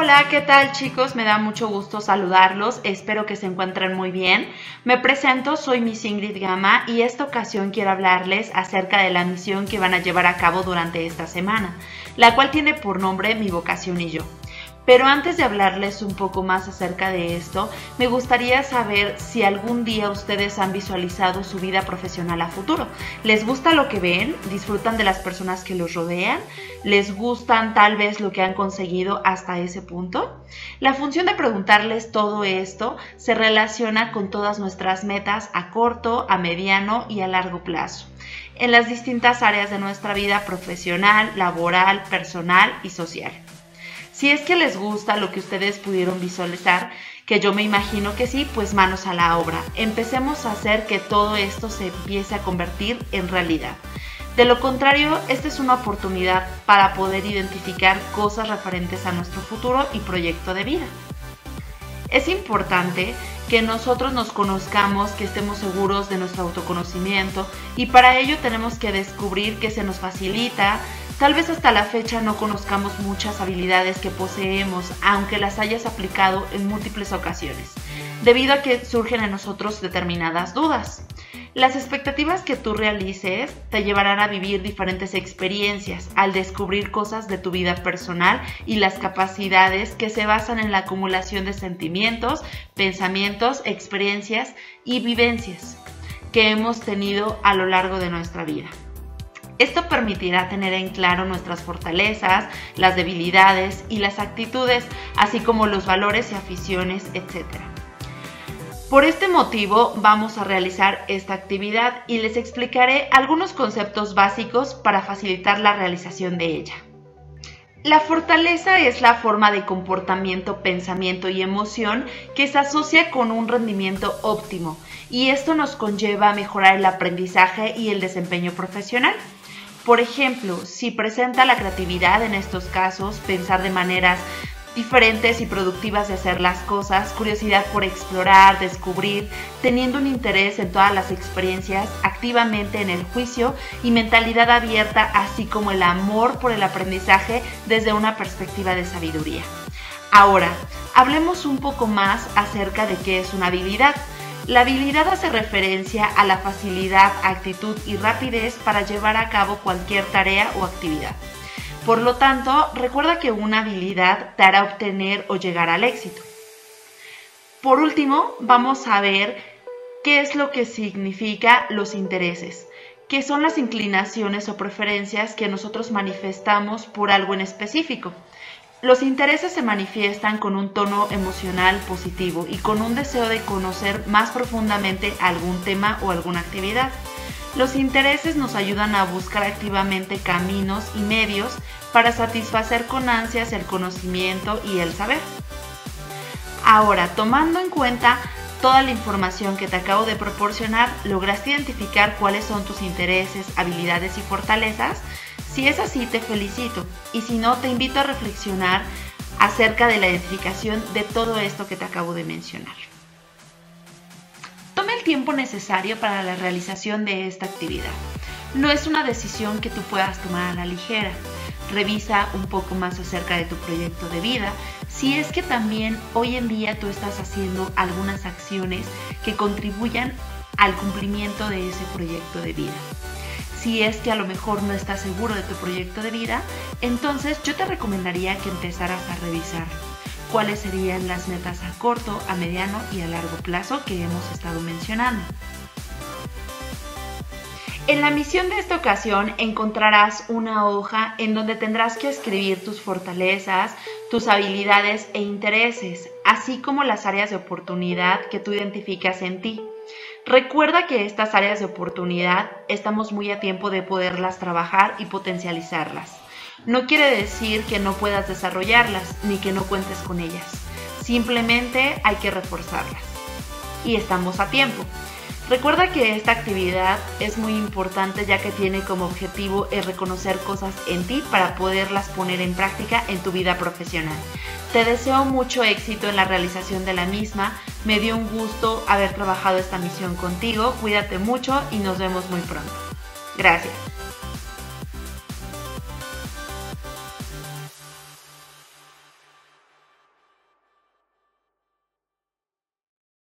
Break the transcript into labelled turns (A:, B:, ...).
A: Hola, ¿qué tal chicos? Me da mucho gusto saludarlos, espero que se encuentren muy bien. Me presento, soy Miss Ingrid Gama y esta ocasión quiero hablarles acerca de la misión que van a llevar a cabo durante esta semana, la cual tiene por nombre Mi Vocación y Yo. Pero antes de hablarles un poco más acerca de esto, me gustaría saber si algún día ustedes han visualizado su vida profesional a futuro. ¿Les gusta lo que ven? ¿Disfrutan de las personas que los rodean? ¿Les gustan tal vez lo que han conseguido hasta ese punto? La función de preguntarles todo esto se relaciona con todas nuestras metas a corto, a mediano y a largo plazo, en las distintas áreas de nuestra vida profesional, laboral, personal y social. Si es que les gusta lo que ustedes pudieron visualizar, que yo me imagino que sí, pues manos a la obra. Empecemos a hacer que todo esto se empiece a convertir en realidad. De lo contrario, esta es una oportunidad para poder identificar cosas referentes a nuestro futuro y proyecto de vida. Es importante que nosotros nos conozcamos, que estemos seguros de nuestro autoconocimiento y para ello tenemos que descubrir qué se nos facilita. Tal vez hasta la fecha no conozcamos muchas habilidades que poseemos, aunque las hayas aplicado en múltiples ocasiones, debido a que surgen en nosotros determinadas dudas. Las expectativas que tú realices te llevarán a vivir diferentes experiencias al descubrir cosas de tu vida personal y las capacidades que se basan en la acumulación de sentimientos, pensamientos, experiencias y vivencias que hemos tenido a lo largo de nuestra vida. Esto permitirá tener en claro nuestras fortalezas, las debilidades y las actitudes, así como los valores y aficiones, etc. Por este motivo vamos a realizar esta actividad y les explicaré algunos conceptos básicos para facilitar la realización de ella. La fortaleza es la forma de comportamiento, pensamiento y emoción que se asocia con un rendimiento óptimo y esto nos conlleva a mejorar el aprendizaje y el desempeño profesional. Por ejemplo, si presenta la creatividad en estos casos, pensar de maneras diferentes y productivas de hacer las cosas, curiosidad por explorar, descubrir, teniendo un interés en todas las experiencias, activamente en el juicio y mentalidad abierta, así como el amor por el aprendizaje desde una perspectiva de sabiduría. Ahora, hablemos un poco más acerca de qué es una habilidad. La habilidad hace referencia a la facilidad, actitud y rapidez para llevar a cabo cualquier tarea o actividad. Por lo tanto, recuerda que una habilidad te hará obtener o llegar al éxito. Por último, vamos a ver qué es lo que significa los intereses, que son las inclinaciones o preferencias que nosotros manifestamos por algo en específico. Los intereses se manifiestan con un tono emocional positivo y con un deseo de conocer más profundamente algún tema o alguna actividad. Los intereses nos ayudan a buscar activamente caminos y medios para satisfacer con ansias el conocimiento y el saber. Ahora, tomando en cuenta toda la información que te acabo de proporcionar, ¿lograste identificar cuáles son tus intereses, habilidades y fortalezas? Si es así, te felicito, y si no, te invito a reflexionar acerca de la identificación de todo esto que te acabo de mencionar. Toma el tiempo necesario para la realización de esta actividad. No es una decisión que tú puedas tomar a la ligera. Revisa un poco más acerca de tu proyecto de vida, si es que también hoy en día tú estás haciendo algunas acciones que contribuyan al cumplimiento de ese proyecto de vida. Si es que a lo mejor no estás seguro de tu proyecto de vida, entonces yo te recomendaría que empezaras a revisar cuáles serían las metas a corto, a mediano y a largo plazo que hemos estado mencionando. En la misión de esta ocasión encontrarás una hoja en donde tendrás que escribir tus fortalezas, tus habilidades e intereses, así como las áreas de oportunidad que tú identificas en ti. Recuerda que estas áreas de oportunidad estamos muy a tiempo de poderlas trabajar y potencializarlas. No quiere decir que no puedas desarrollarlas ni que no cuentes con ellas. Simplemente hay que reforzarlas. Y estamos a tiempo. Recuerda que esta actividad es muy importante ya que tiene como objetivo el reconocer cosas en ti para poderlas poner en práctica en tu vida profesional. Te deseo mucho éxito en la realización de la misma. Me dio un gusto haber trabajado esta misión contigo. Cuídate mucho y nos vemos muy pronto. Gracias.